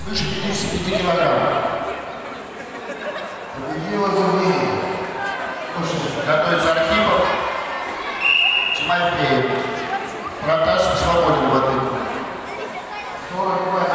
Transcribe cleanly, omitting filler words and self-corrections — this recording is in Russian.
свыше 55 килограмм. Победила Гурмин. Готовится Архипов, Тимофеев. Протасов свободен в ответе. 40